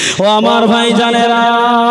ও আমার ভাই জানেরা,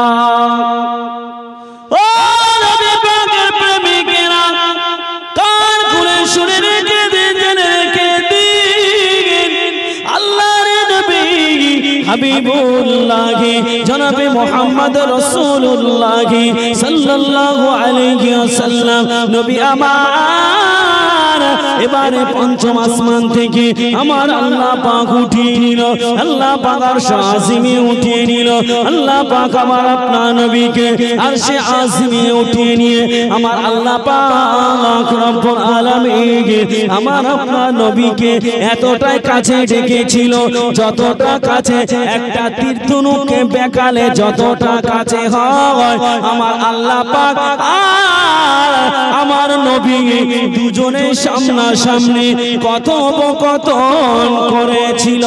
ও নবী পাকের প্রেমিকেরা, কান খুলে শুনে রেখে দিন, জেনে রেখে দিন, আল্লাহর নবী হাবিবুল্লাহ জনাবে মুহাম্মদ রাসূলুল্লাহ সাল্লাল্লাহু আলাইহি ওয়াসাল্লাম নবী আমার এবারে পঞ্চম আসমান থেকে আমার আল্লাহ পাক উঠিয়ে নিল, আল্লাহ পাক আরশে আজিমে উঠিয়ে নিল, আল্লাহ পাক আমার আপনার নবীকে আরশে আজিমে উঠিয়ে নিয়ে আমার আল্লাহ পাক রব্বুল আলামিন আমার আপনার নবীকে এতটাই কাছে ডেকেছিল, যতটা কাছে একটা তীরধনুকে বেকালে যতটা কাছে হয় আমার আল্লাহ পাক আর আমার নবী দুজনে সামনাসামনি কথোপকথন করেছিল।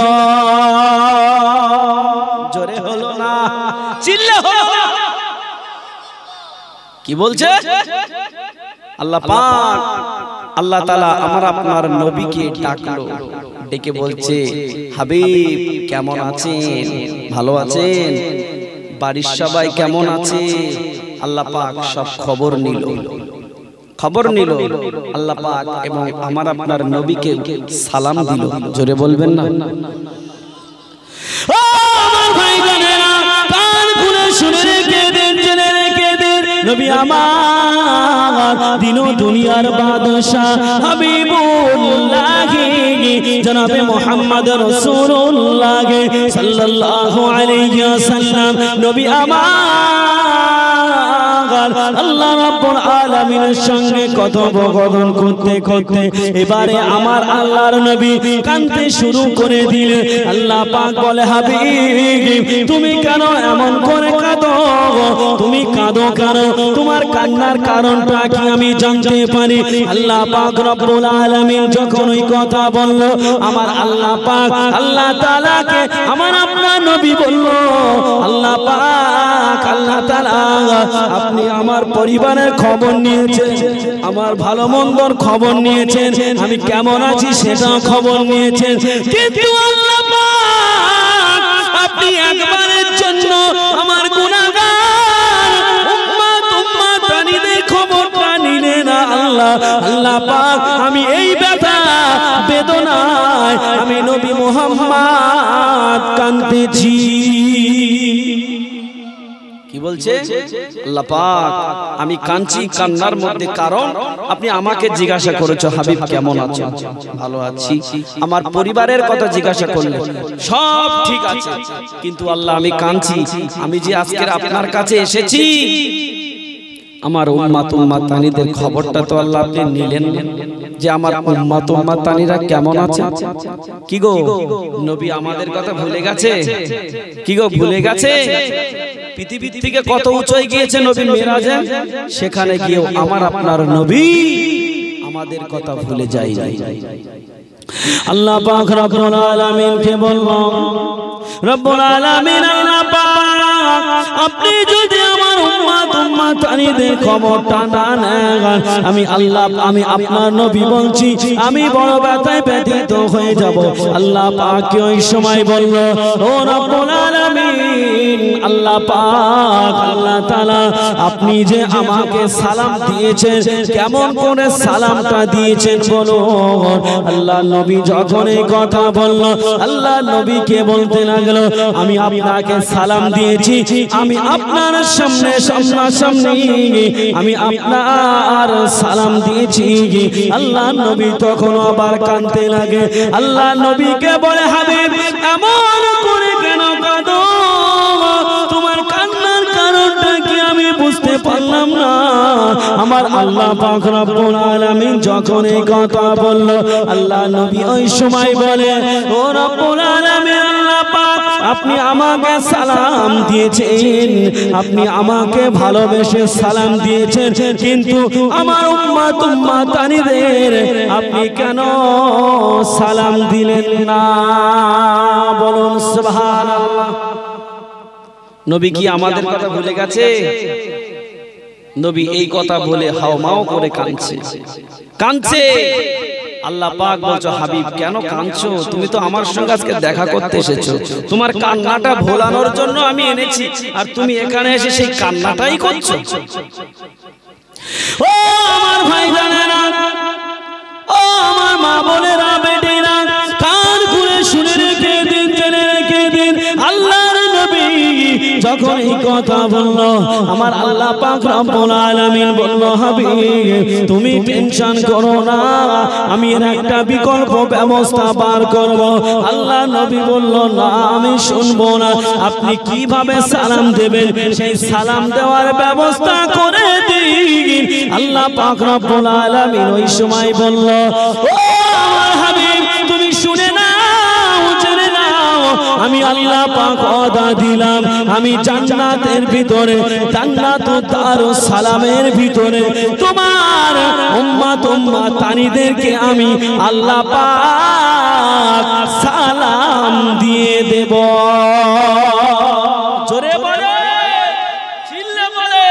জোরে হলো না, চিল্লে হলো না। কি বলছে আল্লাহ পাক? আল্লাহ তাআলা আমার আপনার নবীকে ডাকলো, ডেকে বলছে, হাবিব কেমন আছেন? ভালো আছেন? বাড়ির সবাই কেমন আছে? আল্লাহ পাক সব খবর নিল আল্লাহ পাক এবং আমার আপনার নবীকে সালাম দিল। জোরে বলবেন না? ও আমার ভাই বোনেরা, কান খুলে শুনে রেখে দিন, জেনে রেখে দিন, নবী আমার দিন ও দুনিয়ার বাদশা হাবিবুল্লাহ জনাবে মুহাম্মদ রাসূলুল্লাহ সাল্লাল্লাহু আলাইহি ওয়াসাল্লাম নবী আমার আল্লাহ রাব্বুল আলামিনের সঙ্গে কথোপকথন করতে করতে এবারে আমার আল্লাহর নবী কাঁদতে শুরু করে দিলে। আল্লাহ পাক বলে, হাবিব তুমি কেন এমন করে কাঁদো? তুমি কাঁদো কেন? তোমার কান্নার কারণটা কি আমি জানতে পারি? আল্লাহ পাক রব্বুল আলামিন যখন ওই কথা বলল, আমার আল্লাহ পাক আল্লাহ তাআলাকে আমার আপনার নবী বলল, আল্লাহ পাক আল্লাহ তাআলা আপনি আমার পরিবারের খবর নিয়েছেন, আমার ভালো মন্দর খবর নিয়েছেন, আমি কেমন আছি সেটা খবর নিয়েছেন, কিন্তু আল্লাহ পাক আপনি একবারের জন্য আমার গুনাহগার উম্মতানিদের খবরটা নিলেন না। আল্লাহ পাক আমি এই ব্যথা বেদনায় আমি নবী মুহাম্মদ কাঁদতেছি। কি বলছে আল্লাহ পাক? আমি কাঁদছি কান্নার মধ্যে কারণ আপনি আমাকে জিজ্ঞাসা করেছো, হাবিব কেমন আছো? ভালো আছি। আমার পরিবারের কথা জিজ্ঞাসা করলে সব ঠিক আছে, কিন্তু আল্লাহ আমি কাঁদছি, আমি যে আজকে আপনার কাছে এসেছি আমার উম্মতানিদের খবরটা তো আল্লাহ আপনি নিলেন না, যে আমার উম্মতানিরা কেমন আছে। কি গো নবী আমাদের কথা ভুলে গেছে? কি গো ভুলে গেছে? পৃথিবী থেকে কত উঁচুয় গিয়েছে নবী মেরাজে, সেখানে গিয়েও আমার আপনার নবী আমাদের কথা ভুলে যায়। আল্লাহ পাক রব্বুল আলামিন কে বলবো, রব্বুল আলামিন আল্লাহ পাক আপনি যদি আমার উম্মতানিদের খবরটা না নেন, আমি আল্লাহ আমি আপনার নবী বলছি আমি বড় ব্যথায় ব্যথিত হয়ে যাব। আল্লাহ পাক ওই সময় বলল, ও রব্বুল আলামিন আল্লাহ পাক আল্লাহ তাআলা আপনি যে আমাকে সালাম দিয়েছেন, কেমন করে সালামটা দিয়েছেন বলো। আল্লাহ নবী যখন এই কথা বলল, আল্লাহ নবীকে বলতে লাগলো, আমি আপনাকে সালাম দিয়েছি, আমি আপনার সামনে সামনাসামনি আমি আপনার সালাম দিয়েছি। আল্লাহ নবী তখন আবার কাঁদতে লাগে। আল্লাহ নবীকে বলে, হাবিব এমন করে কেন কাঁদো? তোমার কান্নার কারণটা কি আমি বুঝতে পারলাম না। আমার আল্লাহ পাক রব্বুল আলামিন যখন এই কথা বলল, আল্লাহ নবী ওই সময় বলে, ও রব্বুল আলামিন আল্লাহ পাক আপনি আমাকে সালাম দিয়েছেন, আপনি আমাকে ভালোবেসে সালাম দিয়েছেন, কিন্তু আমার উম্মতানিদের আপনি কেন সালাম দিলেন না? বলুন সুবহানাল্লাহ। নবী কি আমাদের কথা ভুলে গেছে? নবী এই কথা বলে হাওমাও করে কাঁদছে। আল্লাহ পাক বলছো হাবিব কেন কাঁদছো? তুমি তো আমার সঙ্গে আজকে দেখা করতে এসেছো, তোমার কান্নাটা ভোলানোর জন্য আমি এনেছি, আর তুমি এখানে এসে সেই কান্নাটাই করছো। ও আমার ভাই জানেরা, ও আমার মা বোনেরা, বেটিরা, কান খুলে শুনে রেখে দিন, জেনে রেখে দিন। আল্লাহর নবী যখন এই কথা বললো, আমার আল্লাহ পাক রব্বুল আলামিন বলল, হাবিব তুমি টেনশন করো না, আমি এর একটা বিকল্প ব্যবস্থা বার করব। আল্লাহ নবী বলল, না আমি শুনবো না, আপনি কিভাবে সালাম দেবেন সেই সালাম দেওয়ার ব্যবস্থা করে দিন। আল্লাহ পাক রব্বুল আলামিন ওই সময় বলল, ও আমার হাবিব তুমি শুনে নাও, জেনে নাও, আমি আল্লাহ পাক ওয়াদা দিলাম, আমি জান্নাতের ভিতরে, জান্নাতুদ দারুস সালামের ভিতরে তোমার উম্মতানিদেরকে আমি আল্লাহ পাক সালাম দিয়ে দেব। জোরে বলে, চিল্লে বলে,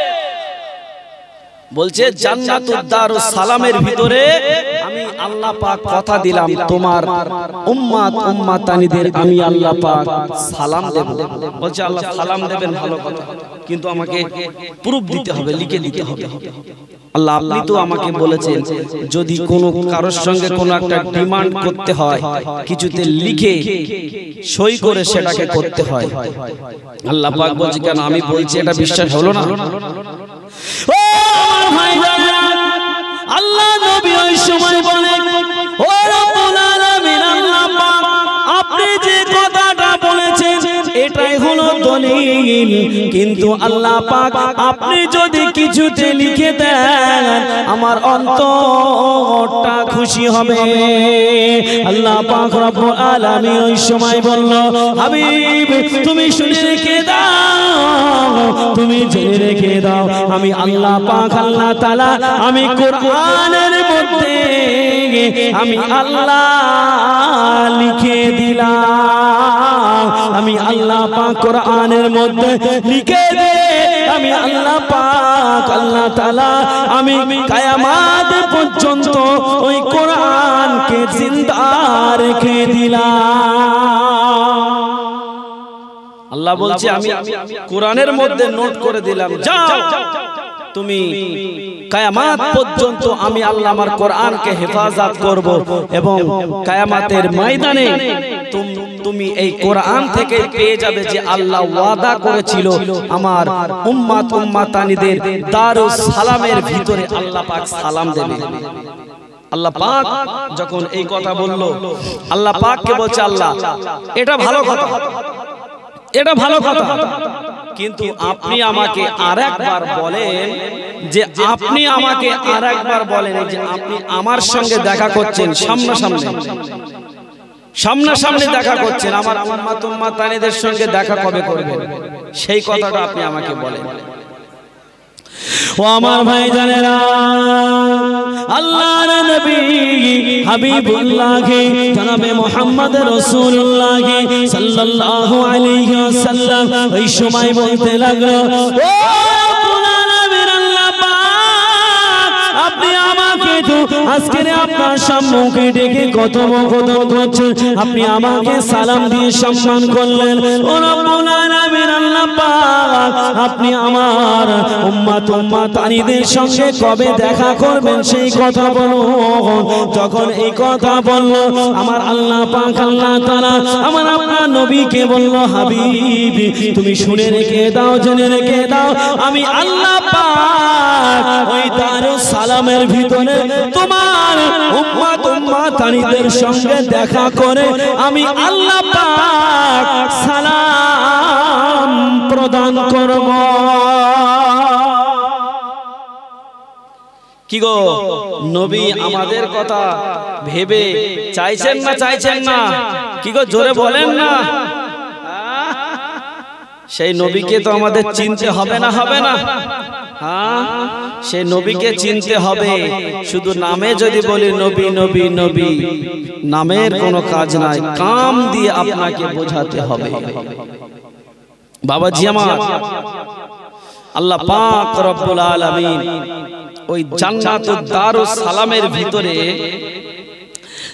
বলছে জান্নাতুদ দারুস সালামের ভিতরে আমি আল্লাহ পাক কথা দিলাম, তোমার উম্মতানিদের আমি আল্লাহ পাক সালাম দেব। বলছে আল্লাহ সালাম দেবেন, ভালো কথা, কিন্তু আমাকে প্রুফ দিতে হবে, লিখে দিতে হবে। আল্লাহ আপনি তো আমাকে বলেছেন যদি কোনো কারোর সঙ্গে কোনো একটা ডিমান্ড করতে হয়, কিছুতে লিখে সই করে সেটাকে করতে হয়। আল্লাহ পাক বলছে কেন? আমি বলছি এটা বিশ্বাস হলো না? ও ভাই জানেরা, আল্লাহ নবী ওই সময় বলে, ও রব্বুল আলামিন, আল্লাহ পাক আপনি যে কথাটা বলেছেন এটাই হলো দলিল, কিন্তু আল্লাহ পাক আপনি যদি কিছুতে লিখে দেন আমার অন্তরটা খুশি হবে। আল্লাহ পাক রব্বুল আলামিন ওই সময় বলল, হাবিব তুমি শুনে রেখে দাও, তুমি জেনে রেখে দাও, আমি আল্লাহ পাক আল্লাহ তাআলা আমি কোরআনের মধ্যে আমি আল্লাহ লিখে দিলাম, আমি আল্লাহ পাক কোরআনের মধ্যে লিখে দে, আমি আল্লাহ পাক আল্লাহ তাআলা আমি কিয়ামত পর্যন্ত ওই কোরআনকে জিন্দা রেখে দিলাম। আল্লাহ বলছে আমি কোরআনের মধ্যে নোট করে দিলাম, যাও তুমি কিয়ামত পর্যন্ত আমি আল্লাহ আমার কোরআনকে হেফাজত করব, এবং কিয়ামতের ময়দানে তুমি এই কোরআন থেকে পেয়ে যাবে যে আল্লাহ ওয়াদা করেছিল আমার উম্মতানিদের দারুস সালামের ভিতরে আল্লাহ পাক সালাম দেবে। আল্লাহ পাক যখন এই কথা বলল, আল্লাহ পাককে বলছে, আল্লাহ এটা ভালো কথা, এটা ভালো কথা, কিন্তু আপনি আমাকে আরেকবার বলেন যে আপনি আমাকে আরেকবার বলেন যে আপনি আমার সঙ্গে দেখা করছেন, সামনাসামনি দেখা করছেন, আমার উম্মতানিদের সঙ্গে দেখা কবে করবেন সেই কথাটা আপনি আমাকে বলেন। ও আমার ভাই জানেরা, আল্লাহর নবী হাবিবুল্লাহ জনাবে মুহাম্মদ রাসূলুল্লাহ সাল্লাল্লাহু আলাইহি ওয়াসাল্লাম ওই সময় বলতে লাগলো, ও আপনি আমাকে তো আজকে আপনার সম্মুখে ডেকে কত মহব্বত করছেন, আপনি আমাকে সালাম দিয়ে সম্মান করলেন, ও রব্বুল আলামিন আল্লাহ পাক আপনি আমার উম্মতানিদের সঙ্গে কবে দেখা করবেন সেই কথা বলুন। যখন এই কথা বলল, আমার আল্লাহ পাক আল্লাহ তাআলা আমার আপনার নবীকে বলল, হাবিব তুমি শুনে রেখে দাও, জেনে রেখে দাও, আমি আল্লাহ পাক ওই দারুস সালামের ভিতরে তোমার উম্মতানিদের সঙ্গে দেখা করে আমি আল্লাহ পাক সালাম প্রদান করব। কি গো নবী আমাদের কথা ভেবে চাইছেন না, চাইছেন না? কি গো জোরে বলেন না? সেই নবীকে তো আমাদের চিনতে হবে না, হবে না? হ্যাঁ, সে নবীকে চিনতে হবে। শুধু নামে যদি বলি নবী নবী নবী, নামের কোনো কাজ নাই, কাম দিয়ে আপনাকে বোঝাতে হবে। বাবাজি আমার, আল্লাহ পাক রব্বুল আলামিন ওই জান্নাতুদ দারুস সালামের ভিতরে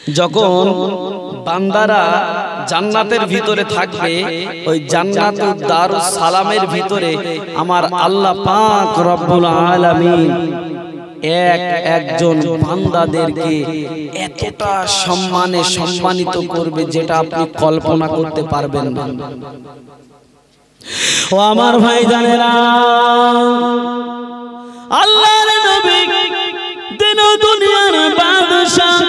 যখন বান্দারা জান্নাতের ভিতরে থাকবে, ওই জান্নাতুল দারুস সালামের ভিতরে আমার আল্লাহ পাক রব্বুল আলামিন একজন বান্দাদেরকে এতটা সম্মানে সম্মানিত করবে যেটা আপনি কল্পনা করতে পারবেন না। ও আমার ভাইজানেরা, আল্লাহর নবী দিন দুনিয়ার বাদশা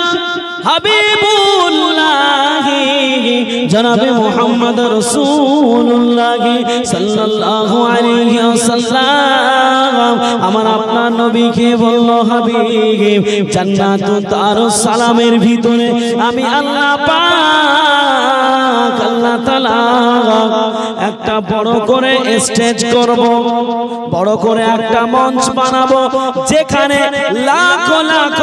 হাবিবুল্লাহ জনাবে মুহাম্মদ রাসূলুল্লাহ সাল্লাল্লাহু আলাইহি ওয়াসাল্লাম আমার আপনার নবীকে বলল, হাবিব জান্নাতুল দারুস সালামের ভিতরে আমি আল্লাহ পাক আল্লাহ তাআলা একটা বড় করে স্টেজ করব, বড় করে একটা মঞ্চ বানাবো, যেখানে লাখ লাখ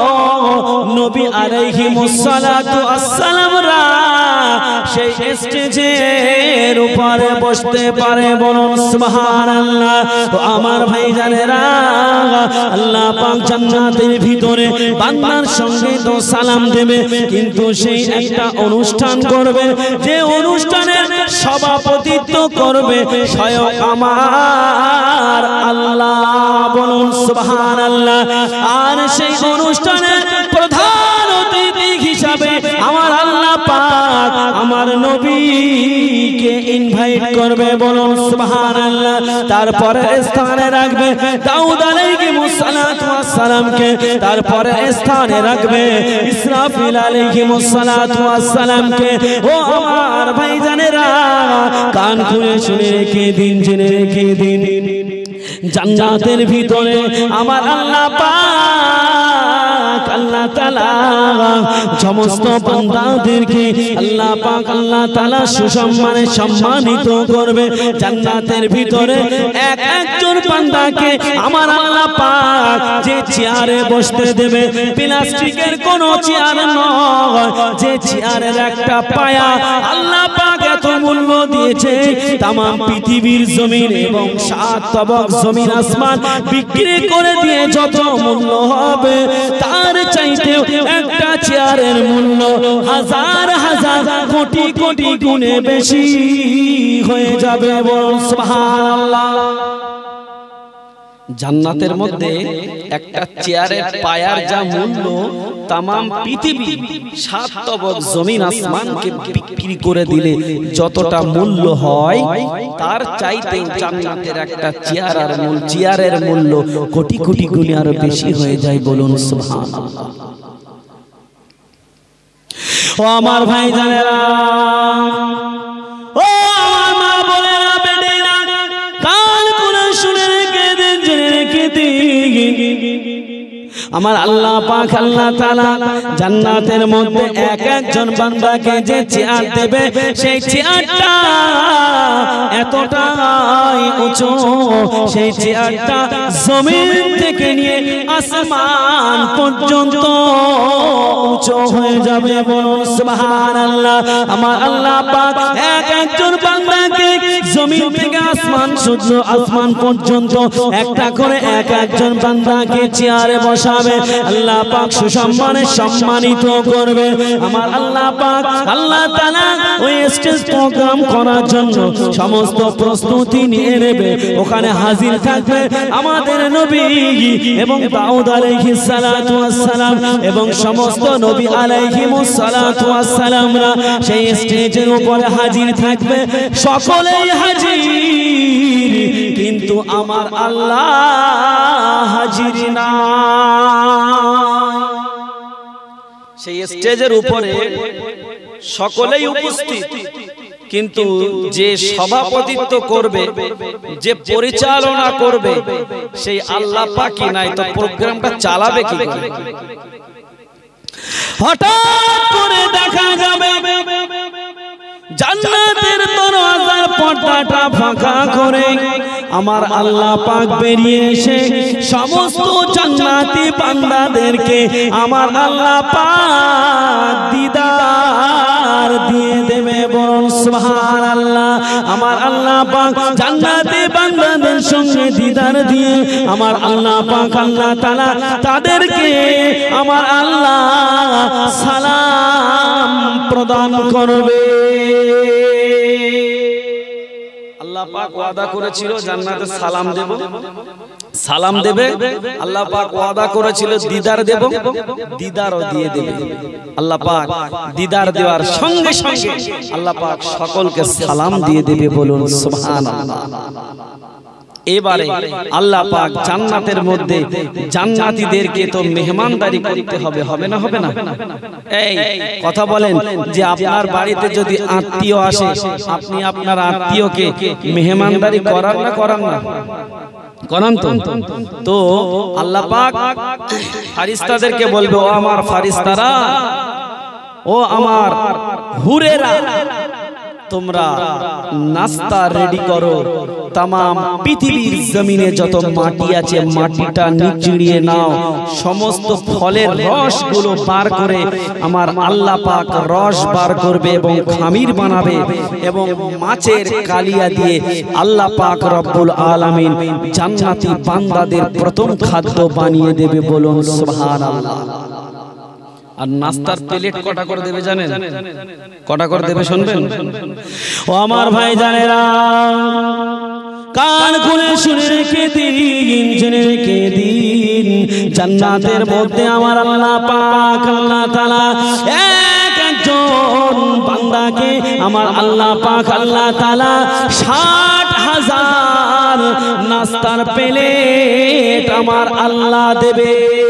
নবী আলাইহিমুস সালাতু আসসালামরা সেই স্টেজের উপরে বসতে পারে। বলুন সুবহানাল্লাহ। তো আমার ভাইজানেরা, আল্লাহ পাক জান্নাতের ভিতরে বান্দার সঙ্গে তো সালাম দেবে, কিন্তু সেই একটা অনুষ্ঠান করবে, যে অনুষ্ঠানের সভাপতিত্ব করবে স্বয়ং আমার আল্লাহ। বলুন সুবহানাল্লাহ। আর সেই অনুষ্ঠানের প্রধান অতিথি হিসাবে আমার আল্লাহ পাক আমার নবীকে ইনভাইট করবে। বলুন সুবহানাল্লাহ। তারপরে স্থানে রাখবে দাউদ আলাইহিস সালাতু ওয়াস সালামকে, তারপরে স্থানে রাখবে ইসরাফিল আলাইহিস সালাতু ওয়াস সালামকে। ও আমার ভাইজানেরা, কান খুলে শুনে রেখে দিন, জেনে রেখে দিন, জান্নাতের ভিতরে আমার আল্লাহ পাক আল্লাহ তাআলা সমস্ত বান্দাদেরকে আল্লাহ পাক আল্লাহ তাআলা সুসম্মানে সম্মানিত করবে। জান্নাতের ভিতরে এক একজন বান্দাকে আমার আল্লাহ পাক যে চেয়ারে বসতে দেবে, প্লাস্টিকের কোন চেয়ার নয়, যে চেয়ারের একটা পায়া আল্লাহ পাক এত মূল্য দিয়েছে, তাম পৃথিবীর জমিন এবং 7 তবক জমিন আসমান বিক্রি করে দিয়ে যত মূল্য হবে, তার চাইতে একটা চেয়ারের মূল্য হাজার হাজার কোটি কোটি গুণে বেশি হয়ে যাবে। বলুন সুবহানাল্লাহ। জান্নাতের মধ্যে একটা চেয়ারের পায়ার যা মূল্য, তামাম পৃথিবী 7 তবক জমিন আসমানকে বিক্রি করে দিলে যতটা মূল্য হয়, তার চাইতে জান্নাতের একটা চেয়ারের মূল্য কোটি কোটি গুণে আরো বেশি হয়ে যায়। বলুন সুবহানাল্লাহ। ও আমার ভাইজানেরা, ও আমার মা বোনেরা, বেটিরা, কান খুলে শুনে রেখে দিন, জেনে রেখে দিন, আমার আল্লাহ পাক আল্লাহ তাআলা জান্নাতের মধ্যে এক একজন বান্দাকে যে চেয়ার দেবে, সেই চেয়ারটা এতটাই উঁচু, সেই চেয়ারটা জমিন থেকে নিয়ে আসমান পর্যন্ত উঁচু হয়ে যাবে। বলুন সুবহানাল্লাহ। আমার আল্লাহ পাক এক একজন বান্দাকে জমিন থেকে আসমান পর্যন্ত একটা করে এক একজন বান্দাকে চেয়ারে বসাবে, আল্লাহ পাক সুসম্মানে সম্মানিত করবে। আমার আল্লাহ পাক আল্লাহ তাআলা ওই স্টেজ প্রোগ্রাম করার জন্য সমস্ত প্রস্তুতি নিয়ে নেবে। ওখানে হাজির থাকবে আমাদের নবী এবং দাউদ আলাইহিস সালাতু ওয়াস সালাম এবং সমস্ত নবী আলাইহিমুস সালাতু ওয়াস সালামরা সেই স্টেজের উপরে হাজির থাকবে। সকলেই হাজির, কিন্তু আমার আল্লাহ হাজির না। সেই স্টেজের উপরে সকলেই উপস্থিত, কিন্তু যে সভাপতিত্ব করবে, যে পরিচালনা করবে, সেই আল্লাহ পাকই নাই, তো প্রোগ্রামটা চালাবে কি করে? হঠাৎ করে দেখা যাবে জান্নাতের দরওয়াজার পর্দাটা ফাঁকা করে আমার আল্লাহ পাক বেরিয়ে এসে সমস্ত জান্নাতি বান্দাদেরকে আমার আল্লাহ পাক দিদার দিয়ে দেবে, বলুন সুবহানাল্লাহ। আমার আল্লাহ পাক জান্নাতি বান্দাদের সঙ্গে দিদার দিয়ে আমার আল্লাহ পাক আল্লাহ তাআলা তাদেরকে আমার আল্লাহ সালাম প্রদান করবে। আল্লাহ পাক ওয়াদা করেছিল জান্নাতে সালাম দেব, সালাম দেবে। আল্লাহ পাক ওয়াদা করেছিল দিদার দেব, দিদারও দিয়ে দেবে। আল্লাহ পাক দিদার দেওয়ার সঙ্গে সঙ্গে আল্লাহ পাক সকলকে সালাম দিয়ে দেবে, বলুন সুবহানাল্লাহ। এবারে আল্লাহ পাক জান্নাতের মধ্যে জান্নাতীদেরকে তো মেহমানদারি করতে হবে, হবে না? হবে না? এই কথা বলেন যে আপনার বাড়িতে যদি আত্মীয় আসে, আপনি আপনার আত্মীয়কে মেহমানদারি করান না করান না? করান তো। তো আল্লাহ পাক ফারিস্তাদেরকে বলবে, ও আমার ফারিস্তারা, ও আমার হুরেরা, তোমরা নাস্তা রেডি করো। तमाम পৃথিবীর জমিনে যত মাটি আছে মাটিটা নিচড়িয়ে নাও, সমস্ত ফলের রসগুলো বার করে আমার আল্লাহ পাক রস বার করবে এবং খামির বানাবে এবং মাছের কালিয়া দিয়ে আল্লাহ পাক রব্বুল আলামিন জান্নাতি বান্দাদের প্রথম খাদ্য বানিয়ে দেবে, বলুন সুবহানাল্লাহ। আর নাস্তার প্লেট কটা করে দেবে জানেন? কটা করে দেবে শুনবেন? ও আমার ভাই জানেরা, কান খুলে শুনে রেখে দিন, জেনে রেখে দিন, জান্নাতের মধ্যে আমার আল্লাহ পাক আল্লাহ তাআলা এক একজন বান্দাকে আমার আল্লাহ পাক আল্লাহ তাআলা 60,000 নাস্তার প্লেট আমার আল্লাহ দেবে।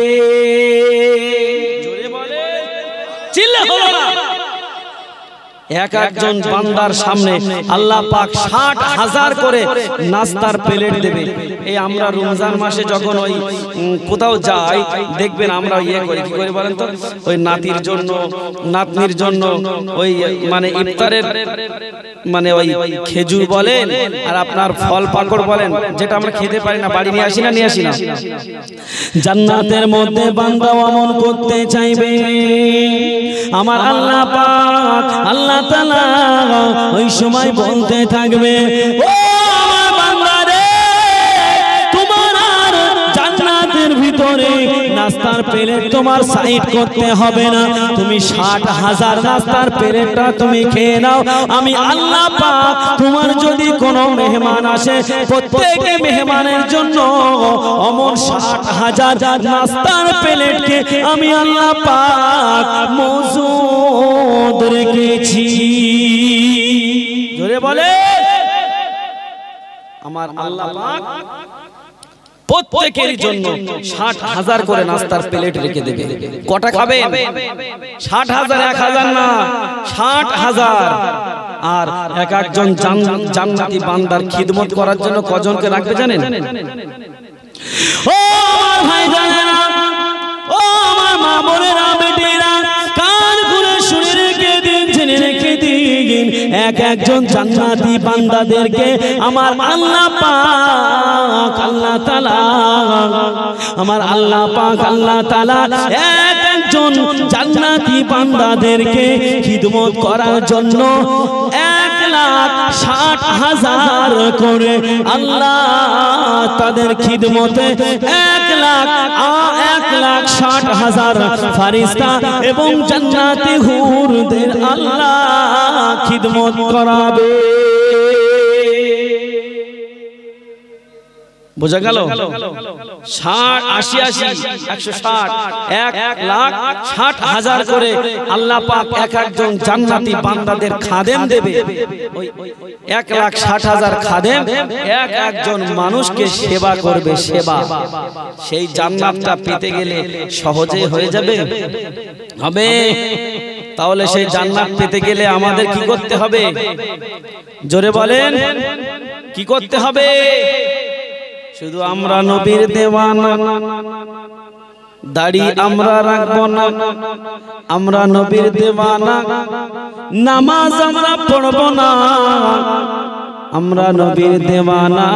এক একজন বান্দার সামনে আল্লাহ পাক 60,000 করে নাস্তার প্লেট দেবে। এই আমরা রমজান মাসে যখন ওই কোথাও যাই দেখবেন আমরা ইয়ে করি, কি করে বলেন তো, ওই নাতির জন্য নাতনির জন্য ওই মানে ইফতারের মানে ওই খেজুর বলেন আর আপনার ফল পাকড় বলেন, যেটা আমরা খেতে পারি না, বাড়ি নিয়ে আসি না, নিয়ে আসি না। জান্নাতের মধ্যে বান্দা আমল করতে চাইবে, আমার আল্লাহ পাক আল্লাহ তাআলা ওই সময় বলতে থাকবে, ও আমার বান্দা রে, তোমার আর জান্নাতের ভিতরে নাস্তার প্লেট তোমার সাইড করতে হবে না, তুমি 60,000 নাস্তার প্লেটটা তুমি খেয়ে নাও। আমি আল্লাহ পাক তোমার যদি কোনো মেহমান আসে, প্রত্যেক মেহমানের জন্য অমন 60,000 নাস্তার প্লেটকে আমি আল্লাহ পাক মজুদ রেখেছি। জোরে বলে আমার আল্লাহ পাক প্রত্যেকের জন্য 60,000 করে নাস্তার প্লেট রেখে দেবে। কটা খাবেন? 60,000, 1,000 না, 60,000। আর এক একজন জান্নাতি বান্দার খিদমত করার জন্য কজনকে রাখবে জানেন? ও আমার ভাই জানেরা, ও আমার মা বোনেরা, বেটিরা, কান খুলে শুনে রেখে দিন, জেনে রেখে দিন, এক একজন জান্নাতি বান্দাদেরকে আমার আল্লাহ পাক আল্লাহ তাআলা আমার আল্লাহ পাক আল্লাহ তাআলা এক একজন জান্নাতি বান্দাদেরকে খিদমত করার জন্য 1,60,000 করে আল্লাহ তাদের খিদমতে 1,60,000 ফারিস্তা এবং জান্নাতি হুরদের আল্লাহ খিদমত করাবে। বোঝা গেল? 60, 80, 160, 1,60,000 করে আল্লাহ পাক এক একজন জান্নাতি বান্দাদের খাদেম দেবে। ওই 1,60,000 খাদেম এক একজন মানুষকে সেবা করবে, সেবা। সেই জান্নাতটা পেতে গেলে সহজে হয়ে যাবে? হবে। তাহলে সেই জান্নাত পেতে গেলে আমাদের কি করতে হবে? জোরে বলেন, কি করতে হবে? শুধু আমরা নবীর দেওয়ানা, দাড়ি আমরা রাখবো না, আমরা নবীর দেওয়ানা, নামাজ আমরা পড়বো না, আমরা নবীর দেওয়ানা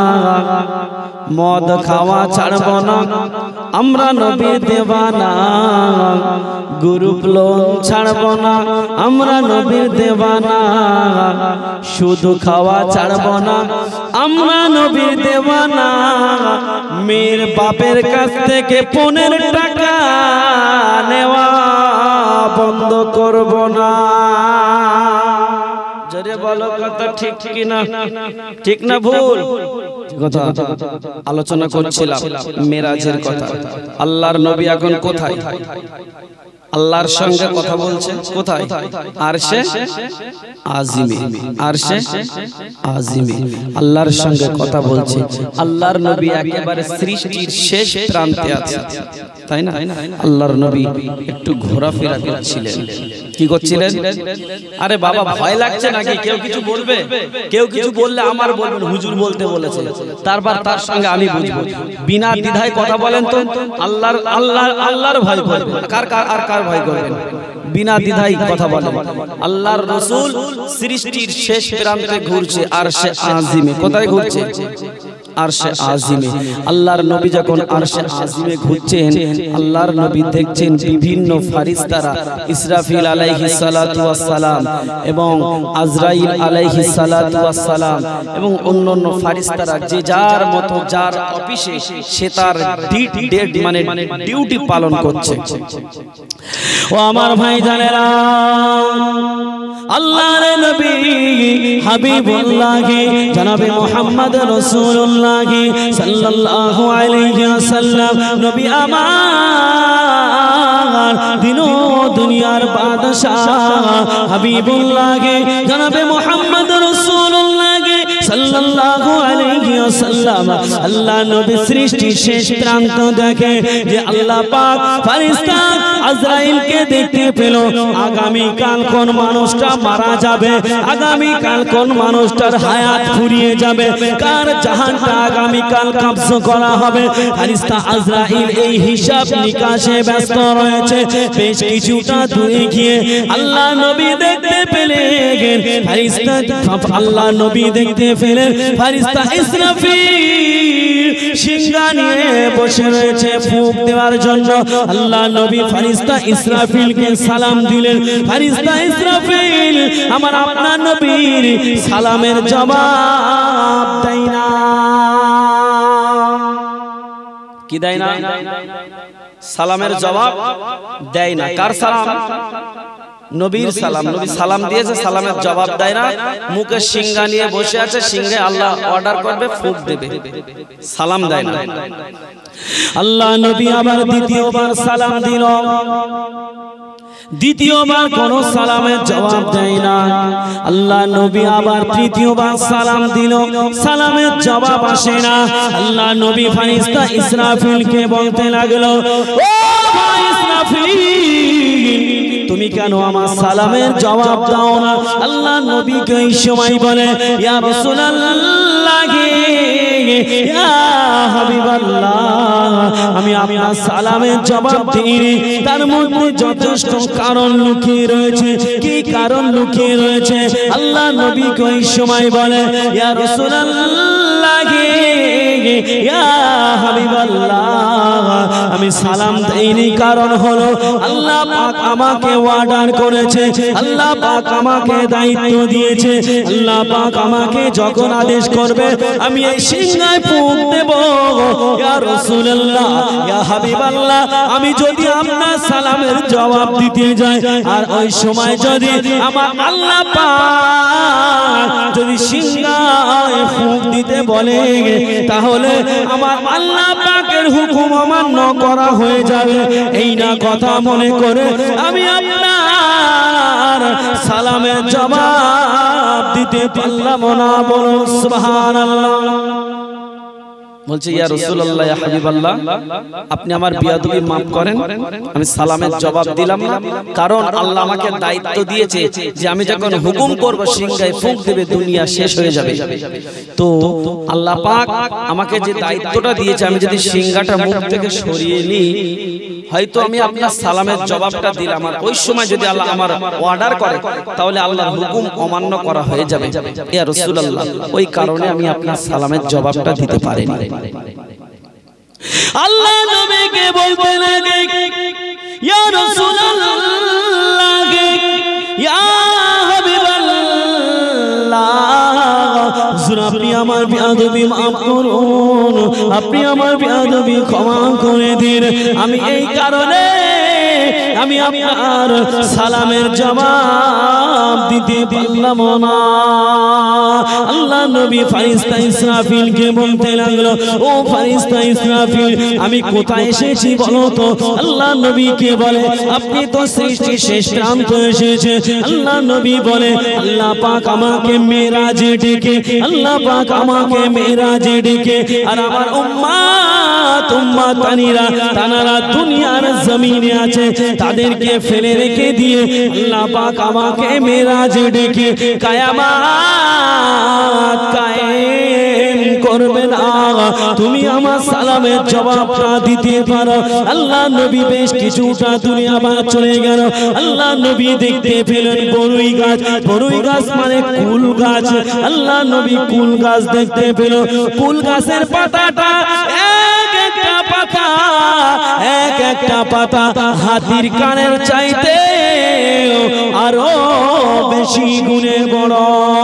মদ খাওয়া ছাড়ব না আমরা নবীর দেওয়ানা গ্রুপ লোন ছাড়ব না আমরা নবীর দেওয়ানা শুধু খাওয়া ছাড়ব না আমরা নবীর দেওয়ানা মেয়ের বাপের কাছ থেকে 15 টাকা নেওয়া বন্ধ করব না জোরে বলো কথা ঠিক কিনা ঠিক না ভুল কথা আলোচনা করছিলাম মেরাজের কথা আল্লাহর নবী এখন কোথায় আল্লাহর সঙ্গে কথা বলছেন কোথায় আরশে আজিমে আরশে আজিমে আল্লাহর সঙ্গে কথা বলছে আল্লাহর নবী একেবারে সৃষ্টির শেষ প্রান্তে আছে তাই না আল্লাহর নবী একটু ঘোরাফেরা করছিলেন কি করছিলেন আরে বাবা ভয় লাগছে নাকি কেউ কিছু বলবে কেউ কিছু বললে আমার বলবেন হুজুর বলতে বলেছে তারপর তার সঙ্গে আমি বুঝবো বিনা দ্বিধায় কথা বলেন তো আল্লাহর ভয় করবেন কার ভয় করবেন বিনা দ্বিধায় কথা বলেন আল্লাহর রাসূল সৃষ্টির শেষ প্রান্তে ঘুরছে আরশে আজিমে কোথায় ঘুরছে আরশে আজিমে আল্লাহর নবী যখন আরশে আজিমে ঘুরছেন আল্লাহর নবী দেখছেন বিভিন্ন ফেরেশতারা ইসরাফিল আলাইহিস সালাতু ওয়াস সালাম এবং আজরাইল আলাইহিস সালাতু ওয়াস সালাম এবং অন্যান্য ফেরেশতারা যে যার মতো যার অফিসে সে তার মানে ডিউটি পালন করছে ও আমার ভাই জানেরা আল্লাহর নবী হাবিবুল্লাহ জনাবে মুহাম্মদ রাসূলুল্লাহ সাল্লাল্লাহু আলাইহি ওয়াসাল্লাম নবী আমার দিন ও দুনিয়ার বাদশা হাবিবুল্লাহ জনাবে মুহাম্মদ রাসূলুল্লাহ সাল্লাল্লাহু আলাইহি ওয়াসাল্লাম আল্লাহ নবী সৃষ্টি শেষ প্রান্ত দেখে যে আল্লাহ পাক ফেরেশতা আজরাইলকে দেখতে পেল আগামী কাল কোন মানুষটা মারা যাবে আগামী কাল কোন মানুষটার হায়াত ফুরিয়ে যাবে কার জাহানটা আগামী কাল কবজ করা হবে ফেরেশতা আজরাইল এই হিসাব নিকাশে ব্যস্ত রয়েছে বেশ কিছুটা দূরে গিয়ে আল্লাহ নবী দেখতে পেলেন ফেরেশতা আল্লাহ নবী দেখতে পেলেন ফেরেশতা ইসরাফিল শিঙ্গা নিয়ে বসে রয়েছে ফুঁক দেওয়ার জন্য আল্লাহ নবী ফেরেশতা ইসরাফিলকে সালাম দিলেন ফেরেশতা ইসরাফিল আমার আপনার নবীর সালামের জবাব দেয় না কি দেয় না সালামের জবাব দেয় না কার সালাম নবীর সালাম নবী সালাম দিয়েছে সালামের জবাব দেয় না মুখে শিঙ্গা নিয়ে বসে আছে শিঙ্গে আল্লাহ অর্ডার করবে ফুঁক দেবে সালাম দেয় না আল্লাহ নবী আবার দ্বিতীয়বার সালাম দিল দ্বিতীয়বার কোন সালামের জবাব দেয় না আল্লাহ নবী আবার তৃতীয়বার সালাম দিল সালামের জবাব আসে না আল্লাহ নবী ফেরেশতা ইসরাফিলকে বলতে লাগলো ও ভাই ইসরাফিল তুমি কেন আমার সালামের জবাব দাও না আল্লাহ নবীকে এই সময় বলে ইয়া রাসূলুল্লাহ ইয়া হাবিবাল্লাহ আমি আপনার সালামের জবাব দিই তার মধ্যে যথেষ্ট কারণ লুকিয়ে রয়েছে কি কারণ লুকিয়ে রয়েছে আল্লাহ নবীকে এই সময় বলে ইয়া রাসূলুল্লাহ ইয়া হাবিবাল্লাহ আমি সালাম দেইনি কারণ হলো আল্লাহ পাক আমাকে অর্ডার করেছে আল্লাহ পাক আমাকে দায়িত্ব দিয়েছে আল্লাহ পাক আমাকে যখন আদেশ করবে আমি এই সিংহায় ফুঁক দেব ইয়া রাসূলুল্লাহ ইয়া হাবিবাল্লাহ আমি যদি আপনার সালামের জবাব দিতে যাই আর ওই সময় যদি আমার আল্লাহ পাক যদি সিংহায় ফুঁক দিতে বলে তাহলে আমার আল্লাহ পাকের হুকুম অমান্য করা হয়ে যাবে এই না কথা মনে করে আমি আপনার সালামের জবাব দিতে পারলাম না বলুন সুবহানাল্লাহ বলছে ইয়া রাসূলুল্লাহ ইয়া হাবিবাল্লাহ আপনি আমার বিয়াদবি maaf করেন আমি সালামের জবাব দিলাম না কারণ আল্লাহ আমাকে দায়িত্ব দিয়েছে যে আমি যখন হুকুম করব সিংহায় ফুঁক দেবে দুনিয়া শেষ হয়ে যাবে তো আল্লাহ পাক আমাকে যে দায়িত্বটা দিয়েছে আমি যদি সিংহাটা মুখ থেকে সরিয়ে নিই হয়তো আমি আপনার সালামের জবাবটা দিলাম, আর ওই সময় যদি আল্লাহ আমার অর্ডার করে তাহলে আল্লাহর হুকুম অমান্য করা হয়ে যাবে ইয়া রাসূলুল্লাহ, ওই কারণে আমি আপনার সালামের জবাবটা দিতে পারিনি। আল্লাহ নবীকে বলতে লাগে, ইয়া রাসূলুল্লাহ, ইয়া হাবিবাল্লাহ, আপনি আমার বেয়াদবি মাফ করুন, আপনি আমার বেয়াদবি ক্ষমা করে দিন। আমি এই কারণে আমি আপনার সালামের জবাব দিতে পারলাম না। আল্লাহ নবী ফেরেশতা ইসরাফিলকে বলতে লাগলো, ও ফেরেশতা ইসরাফিল, আমি কোথায় এসেছি বলো তো? আল্লাহ নবীকে বলে, আপনি তো সৃষ্টির শেষ প্রান্ত এসেছে। আল্লাহ নবী বলে, আল্লাহ পাক আমাকে মেরাজে ডেকে, আল্লাহ পাক আমাকে মেরাজে ডেকে, আর আমার উম্মাতানিরা তানারা দুনিয়ার জমিনে আছে, তাদেরকে ফেলে রেখে দিয়ে আল্লাহ পাক আমাকে মেরাজে ডেকে কিয়ামত কায়েম করবে না। তুমি আমার সালামের জবাবটা দিতে পারো। আল্লাহ নবী বেশ কিছুটা দুনিয়া বাদ চলে গেল। আল্লাহ নবী দেখতে পেলেন বড়ই গাছ, বড়ই গাছ মানে কুল গাছ। আল্লাহ নবী কুল গাছ দেখতে পেল। কুল গাছের পাতাটা এক একটা পাতা হাতির কানের চাইতে আরো বেশি গুণে বড়।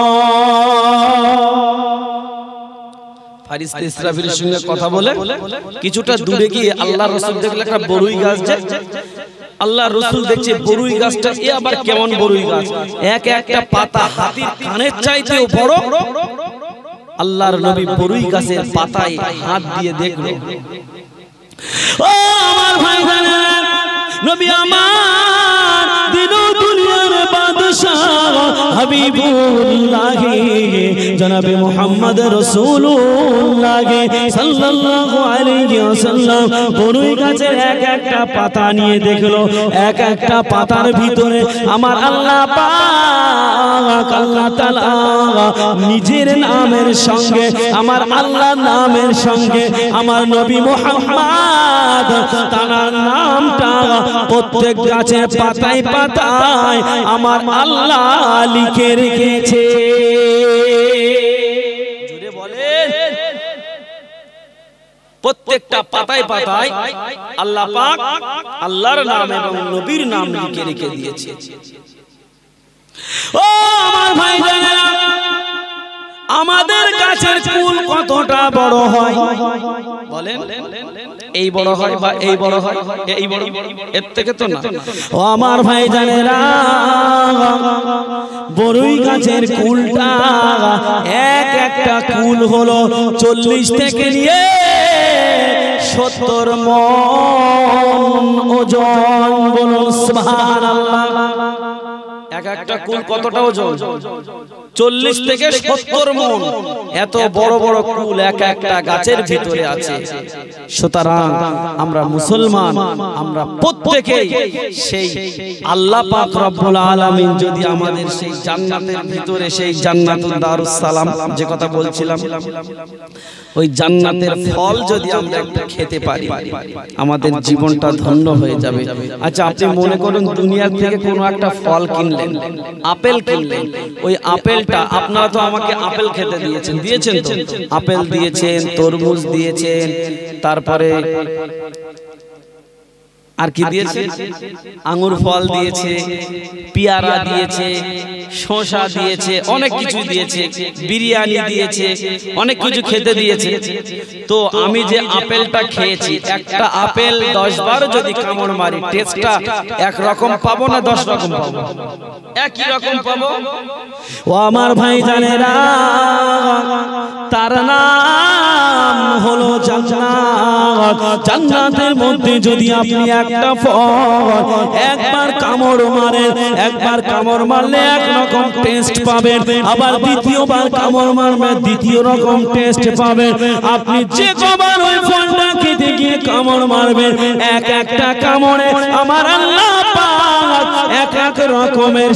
ফেরেশতা ইসরাফিলের সঙ্গে কথা বলে কিছুটা দূরে গিয়ে আল্লাহ রাসূল দেখলেন একটা বড়ই গাছ। আল্লাহ রাসূল দেখছে বড়ই গাছটা, এ আবার কেমন বড়ই গাছ, এক একটা পাতা হাতির কানের চাইতেও বড়। আল্লাহর নবী বড়ই গাছের পাতায় হাত দিয়ে দেখলো। ও আমার ভাইরা, নবী আমার দিন দুনিয়ার বাদশাহ হাবিবুল্লাহ জনাবে মুহাম্মদ রাসূলুল্লাহ সাল্লাল্লাহু আলাইহি ওয়াসাল্লাম বড়ই গাছের এক একটা পাতা নিয়ে দেখলো। এক একটা পাতার ভিতরে আমার আল্লাহ পাক আল্লাহ তাআলা নিজের নামের সঙ্গে, আমার আল্লাহর নামের সঙ্গে আমার নবী মুহাম্মদ তার নামটা প্রত্যেক গাছের পাতায় পাতায় আমার আল্লাহ লিখে রেখেছে। জোরে বলেন, প্রত্যেকটা পাতায় পাতায় আল্লাহ পাক আল্লাহর নাম এবং নবীর নাম লিখে রেখে দিয়েছে। ও আমার ভাইজানেরা, আমাদের গাছের কুল কতটা বড় হয় বলেন? এই বড় হয় বা এই বড় হয়, এই বড়, এর থেকে তো না। ও আমার ভাইজানেরা, বড়ই গাছের কুলটা এক একটা কুল হলো 40 থেকে নিয়ে 70 মণ ওজন। বলুন সুবহানাল্লাহ। এক একটা কুল কতটা ওজন? 40 থেকে 70 মণ। এত বড় বড় কুল এক একটা গাছের ভিতরে আছে। সুতরাং আমরা মুসলমান, আমরা প্রত্যেকেই সেই আল্লাহ পাক রব্বুল আলামিন যদি আমাদের সেই জান্নাতের ভিতরে, সেই জান্নাতুল দারুস সালাম যে কথা বলছিলাম, ওই জান্নাতের ফল যদি আমরা একটু খেতে পারি, আমাদের জীবনটা ধন্য হয়ে যাবে। আচ্ছা, আপনি মনে করুন দুনিয়া থেকে কোনো একটা ফল কিনলেন, আপেল কিনলেন, ওই আপেলটা, আপনারা তো আমাকে আপেল খেতে দিয়েছেন, দিয়েছেন তো? আপেল দিয়েছেন, তরমুজ দিয়েছেন, তারপরে আর কি দিয়েছে? আঙ্গুর ফল দিয়েছে, পেয়ারা দিয়েছে, শসা দিয়েছে, অনেক কিছু দিয়েছে, বিরিয়ানি দিয়েছে, অনেক কিছু খেতে দিয়েছে। তো আমি যে আপেলটা খেয়েছি, একটা আপেল 10 বার যদি কামড় মারি, টেস্টটা এক রকম পাবো না 10 রকম পাবো? একই রকম পাবো। ও আমার ভাইজানেরা, তার নাম হলো জান্নাত। জান্নাতের মধ্যে যদি আপনি একটা ফল একবার কামড় মারেন, একবার কামড় মারলে এক রকম টেস্ট পাবেন, আবার দ্বিতীয়বার কামড় মারবেন দ্বিতীয় রকম টেস্ট পাবেন। আপনি যে কবার ওই ফলটা খেতে গিয়ে কামড় মারবেন, এক একটা কামড়ে আমার আল্লাহ পাক এক এক রকমের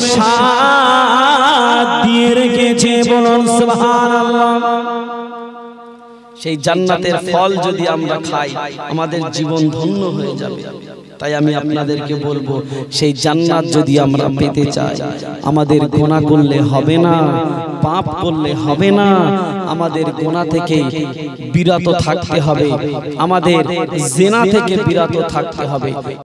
স্বাদ দিয়ে রেখেছে। বলুন সুবহানাল্লাহ। সেই জান্নাতের ফল যদি আমরা খাই আমাদের জীবন ধন্য হয়ে যাবে। তাই আমি আপনাদেরকে বলবো, সেই জান্নাত যদি আমরা পেতে চাই আমাদের গুনাহ করলে হবে না, পাপ করলে হবে না, আমাদের গুনাহ থেকে বিরত থাকতে হবে, আমাদের জিনা থেকে বিরত থাকতে হবে।